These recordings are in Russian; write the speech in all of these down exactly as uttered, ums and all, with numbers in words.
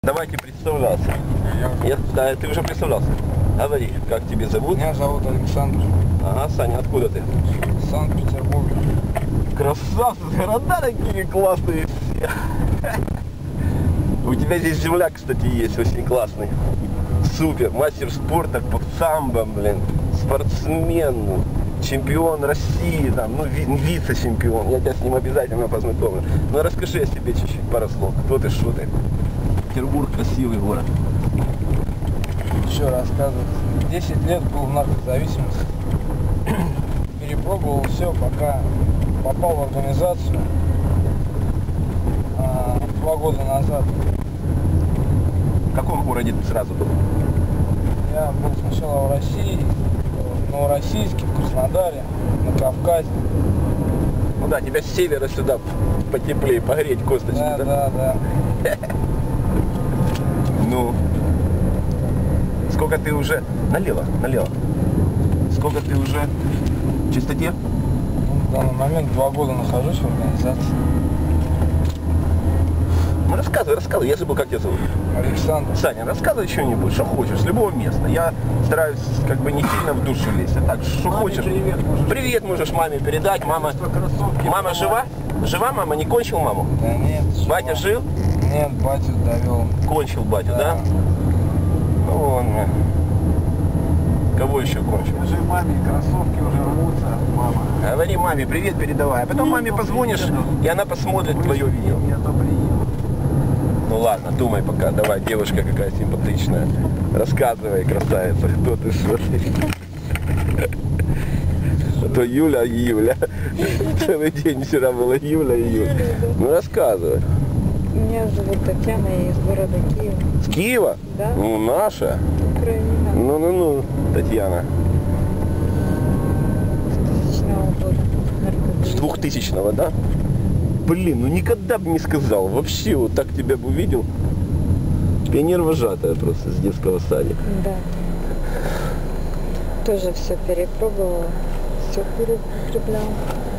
Давайте представляться. Я, да, ты уже представлялся. Говори, как тебя зовут? Меня зовут Александр. Ага, Саня, откуда ты? Санкт-Петербург. Красавцы, города такие классные все. У тебя здесь земляк, кстати, есть, очень классный. Супер, мастер спорта по самбо, блин, спортсмен, чемпион России, там, ну, вице-чемпион. Я тебя с ним обязательно познакомлю. Ну, расскажи о себе чуть-чуть пару слов. Кто ты, что ты? Петербург, красивый город. Еще рассказывать. десять лет был в наркозависимости. Перепробовал все, пока попал в организацию а, два года назад. В каком городе ты сразу был? Я был сначала в России, в Новороссийске, в Краснодаре, на Кавказе. Ну да, тебя с севера сюда потеплее, погреть косточки, Да, да? да, да. Ну, сколько ты уже... Налево, налево. Сколько ты уже в чистоте? Ну, в данный момент два года нахожусь в организации. Ну рассказывай, рассказывай, я забыл, как тебя зовут. Александр. Саня, рассказывай что-нибудь, что хочешь, с любого места. Я стараюсь как бы не сильно в душу лезть, а так, что Маме хочешь. Привет можешь, Привет можешь маме передать, мама... Мама жива? Жива мама? Не кончил маму? Да нет. Батя жил? Нет, батю довел. Кончил батю, да? Да. Ну вон, кого еще кончил? Скажи маме, кроссовки уже рвутся, мама. Говори маме, привет передавай, а потом маме позвонишь, и она посмотрит твое видео. Я то приеду. Ну ладно, думай пока, давай, девушка какая симпатичная. Рассказывай, красавица, кто ты, что ты. А то Юля и Юля. Целый день вчера была Юля и Юля. Ну рассказывай. Меня зовут Татьяна, я из города Киева. С Киева? Да. Ну, наша. Украина. Ну-ну-ну, Татьяна. С двухтысячного года. С двухтысячного, да? Блин, ну никогда бы не сказал. Вообще, вот так тебя бы увидел. Пионер-вожатая просто с детского садика. Да. Тоже все перепробовала. Все перепробовала.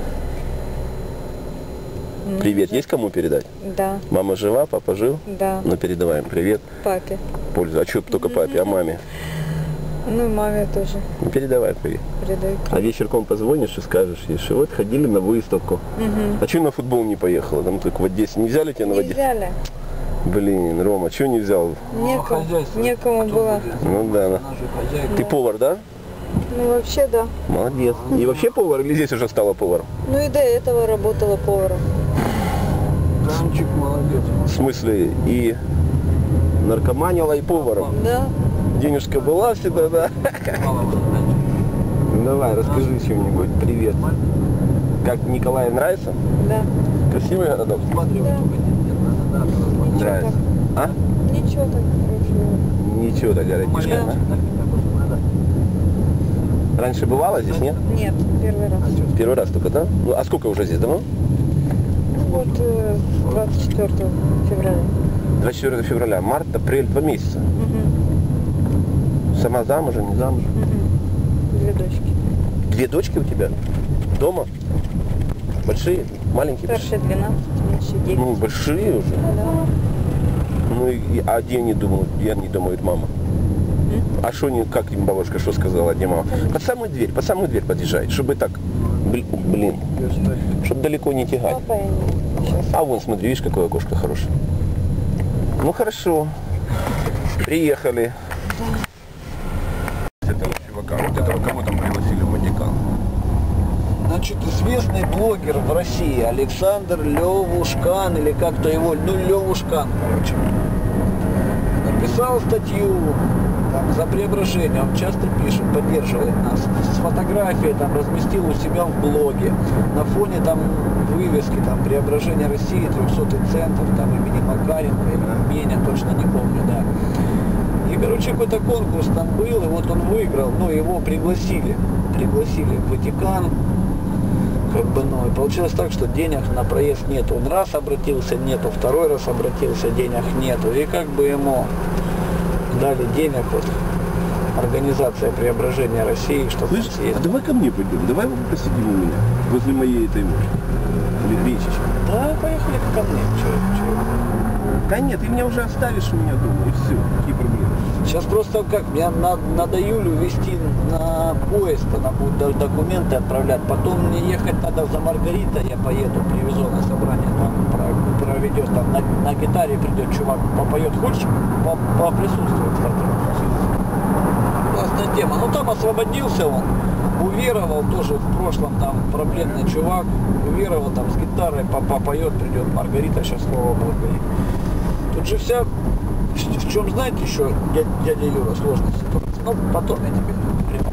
Привет, есть кому передать? Да. Мама жива, папа жив? Да. Ну передаваем привет. Папе. Пользу. А что только папе, а маме? Ну, маме тоже Ну передавай привет. передаю. А вечерком позвонишь и скажешь ей, что вот ходили на выставку. Угу. А что на футбол не поехала? Там только в Одессе. Не взяли тебя на Не Одессе? взяли. Блин, Рома, что не взял? Некому, хозяйство некому кто было. будет? Ну да. Она же хозяйка. Ты повар, да? Ну, вообще, да. Молодец. И вообще повар или здесь уже стала поваром? Ну, и до этого работала поваром. Танчик молодец. В смысле и наркоманила, и поваром? Да. Денежка была всегда, да? Молодец. Ну давай, расскажи что-нибудь. Привет. Как Николаев нравится? Да. Красивый городок? Смотри, Да. только нет, надо, надо, надо. Нравится. А? Ничего так хорошего. Ничего так городишко, Да. да? Раньше бывало здесь, нет? Нет, первый раз. Первый раз только, да? Ну, а сколько уже здесь давно? Вот э, двадцать четвёртого февраля. двадцать четвёртого февраля, март, апрель, два месяца. Угу. Сама замужем, не замужем? Угу. Две дочки. Две дочки у тебя? Дома? Большие? Маленькие? Старшая двенадцать, меньше девять. Ну, большие уже. Да. Ну, и, а где они думают? Где они думают, мама? М? А что не, как им бабушка, что сказала, где мама? Под самую дверь, под самую дверь подъезжает, чтобы так, бли- блин, чтобы далеко не тягать. Папа и они сейчас. А вон, смотри, видишь, какое окошко хорошее. Ну, хорошо. Приехали. Этого чувака, вот этого, кого там пригласили в Ватикан? Значит, известный блогер в России Александр Левушкан, или как-то его, ну, Левушкан, короче, написал статью там, за Преображение. Он часто пишет, поддерживает нас. С фотографией там разместил у себя в блоге. На фоне там вывески, там Преображение России, трехсотый центр, там имени Макаренко, или Меня, точно не помню, да. И, короче, какой-то конкурс там был, и вот он выиграл, ну, его пригласили, пригласили в Ватикан. Как бы, ну, и получилось так, что денег на проезд нету. Он раз обратился, нету, второй раз обратился, денег нету. И как бы ему дали денег, вот, организация Преображения России, чтобы Слышь, он съездил. а давай ко мне пойдем, давай посидим у меня, возле моей этой речечки. Да, поехали ко мне. Чё, чё? Да нет, ты меня уже оставишь у меня дома, и все, какие проблемы. Сейчас просто как, мне надо, надо Юлю везти на поезд, она будет до- документы отправлять, потом мне ехать надо за Маргаритой, я поеду, привезу на собрание, там про- проведет, там на, на гитаре придет чувак, попоет, хочешь по- поприсутствовать, кстати. Классная тема, ну там освободился он, уверовал тоже в прошлом, там проблемный чувак, уверовал там с гитарой, попоет, придет Маргарита, сейчас слово будет говорить. Тут же вся... В чем, знаете, еще, дядя, дядя Юра, сложная ситуация? Ну, потом я тебе приму.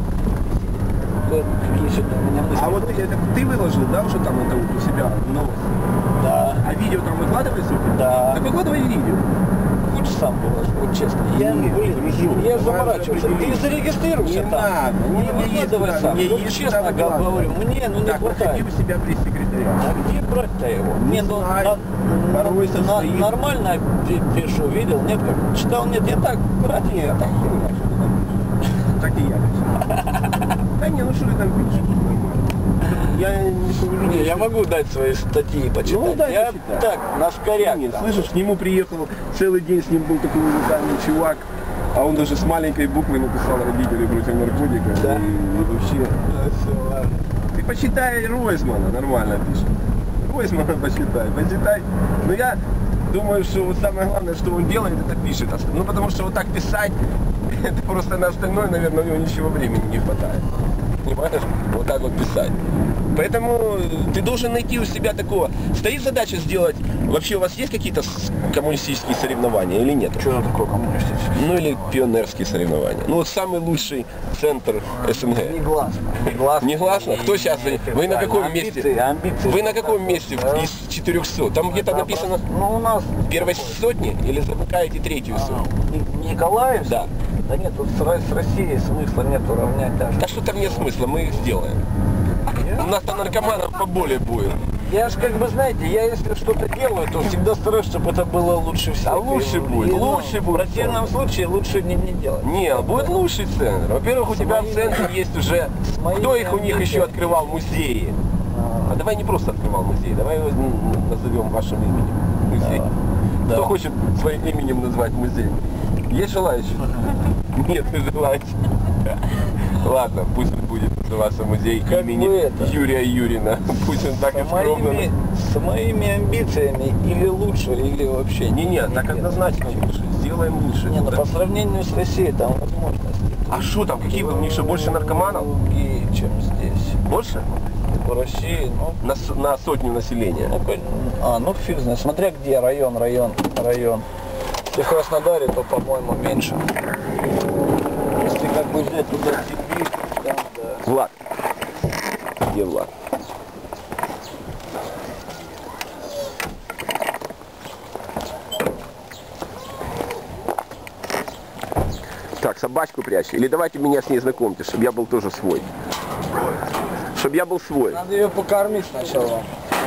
Какие сегодня у меня мысли? А вот это ты выложил, да, уже там это вот у себя новость? Да. А видео там выкладывается? Да. Так выкладывай видео. Хочешь сам выложить, вот честно. Я, Нет, блин, дружок, я давай заморачивался. уже Ты определись. зарегистрируйся Не там. надо, Не мне есть выкладывай куда, сам. мне Ну, есть честно куда выкладывать. говорю, мне, ну не Так, хватает. проходи у себя пресс-секретаря. А где брать-то его? Не Не, ну, знаю. на- Порой на- состоит. нормально пи- пишу, видел? Нет, как читал, нет, я так, брать Нет, так херня, что ты там пишешь. Так и я пишу. Да не, ну что ты там пишешь? Я не повижу. Не, я могу дать свои статьи почитать. Ну, дай я почитай. так, на скоряк. Нет, там. слышишь, к нему приехал, целый день с ним был такой уникальный чувак, а он даже с маленькой буквы написал родители против наркотиков. Да. И, и вообще. Да, всё, ладно. Ты почитай Ройсмана, нормально пишет. Ройсмана почитай, почитай. Но я думаю, что вот самое главное, что он делает, это пишет. Ну потому что вот так писать, это просто на остальное, наверное, у него ничего времени не хватает. Понимаешь? Вот так вот писать. Поэтому ты должен найти у себя такого. Стоит задача сделать, вообще у вас есть какие-то с- коммунистические соревнования или нет? Что такое коммунистический? Ну или пионерские соревнования. Ну вот самый лучший центр СНГ. Негласно. Негласно. Негласно? Кто сейчас? Вы на каком амбиции, месте? Амбиции. Вы на каком месте Да. из четырехсот? Там где-то Да, написано Ну, у нас... первой сотни или замыкаете третью А, сотню? Ни- Николаев? Да. Да нет, тут с, Ро- с Россией смысла нет уравнять даже. Да что там нет смысла, мы их сделаем. У нас там наркоманов поболее будет. Я ж как бы, знаете, я если что-то делаю, то всегда стараюсь, чтобы это было лучше всех. А лучше И- будет, и, ну, лучше будет. В противном случае лучше не, не делать. Не, будет лучший центр. Во-первых, у С тебя в моими- центре есть уже... с моими Кто их у них еще амбициями. открывал музеи? А, А давай не просто открывал музей, давай его м, назовем вашим именем. Музей. Да. Кто Да. хочет своим именем назвать музей? Есть желающие? Нет, не желающих. Ладно, пусть он будет называться музей Как имени бы это. Юрия Юрина. Пусть он так и С скромно. моими, с моими амбициями или лучше, или вообще Не-не, так нет. однозначно лучше. Сделаем лучше. Не, ну Да. по сравнению с Россией там возможности А что там, какие у них что, больше наркоманов? другие, чем здесь. Больше? По России, ну, На, с- на сотню населения. ну, коль- а, ну фиг знает, смотря где, район, район, район. Если в Краснодаре, то, по-моему, меньше. Если как бы взять туда Сибирь, там, да. Влад. Где Влад? Так, собачку прячь. Или давайте меня с ней знакомьте, чтобы я был тоже свой. Чтобы я был свой. Надо ее покормить сначала.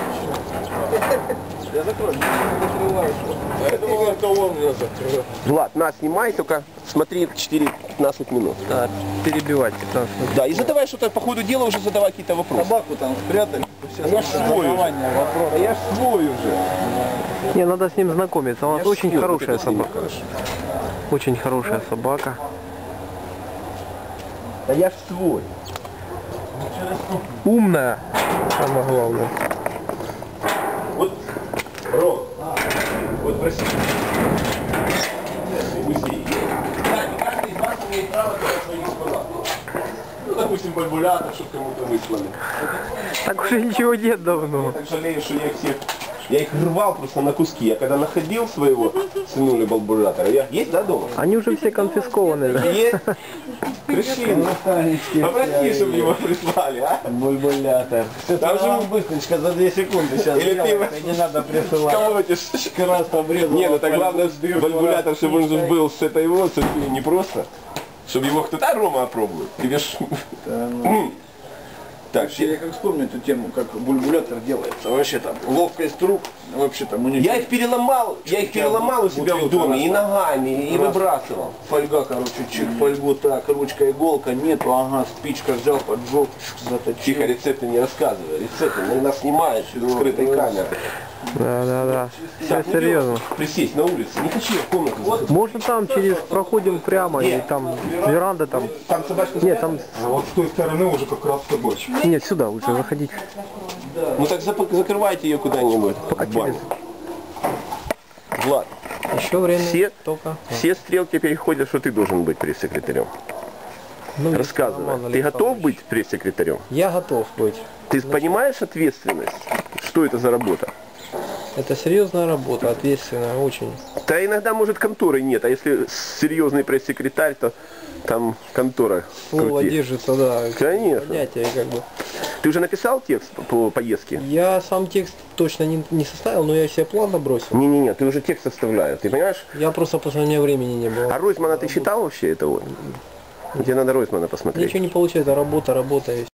Я закрою, не закрываю. Я думал, это он меня закрыл. Влад, на, снимай, только смотри четыре-пятнадцать минут. Да, перебивать пятнадцать минут. Да, и задавай что-то по ходу дела, уже задавай какие-то вопросы. Собаку там спрятали. А я ж свой уже. Вопрос. А я ж свой уже. Не, надо с ним знакомиться. У Я нас ж очень свой, хорошая вот это с ними собака. хорошо. Очень хорошая собака. Да я ж свой. Умная. Самое главное. Вот, Ром, вот прости. Музей. Да, не каждый из вас имеет право делать свои экспонаты. Ну, допустим, бальбулятор, чтобы кому-то выслали. Так уже ничего нет давно. Я так жалею, что я их всех... Я их рвал просто на куски. Я когда находил своего сынули балбулятора, я... Есть, да, дома? Они уже все конфискованы, да? Есть. Крышин. Попроси, чтобы его прислали, а? Бульбулятор. Там же быстренько за две секунды сейчас Или ты сделаем, возьмешь- и не надо присылать. Колотишь. Раз обрезал. Не, ну так главное, бальбулятор, чтобы он же был с этой вот, с этой, не просто. Чтобы его кто-то, а Рома опробует. Тебе ж... М. Так, Вообще, я как вспомню эту тему, как бульбулятор делается. Вообще там ловкость рук, вообще там у них... я их переломал, я их переломал у себя в доме и ногами, и выбрасывал. Фольга, короче, чик, фольгу так, ручка, иголка, нету, ага, спичка взял, поджег, заточил. Тихо, рецепты не рассказывай. Рецепты, мы нас снимают с скрытой камеры. Да, да, да. Все серьезно. Присесть на улице. Не хочу я в комнату заходить. Можно там через проходим прямо и там веранда там. Там собачка Нет, там А вот с той стороны уже как раз табачка. нет, сюда лучше заходить. Ну так зап- закрывайте ее куда-нибудь. А в баню. Влад, Еще время все, только. все стрелки переходят, что ты должен быть пресс-секретарем. Ну, Рассказывай. Роман Ты готов Александрович. быть пресс-секретарем? Я готов быть. Ты понимаешь ответственность? Что это за работа? Это серьезная работа, ответственная, очень. Да иногда, может, конторы нет, а если серьезный пресс-секретарь, то там контора Слово крутее. держится, да. Конечно. Понятие, как бы. Ты уже написал текст по- по поездке? Я сам текст точно не, не составил, но я себе план набросил. Не-не-не, ты уже текст составляешь, ты понимаешь? Я просто после меня времени не было. А Ройзмана ты читал вообще это вот? Тебе надо Ройзмана посмотреть. Ничего не получается, работа, работа и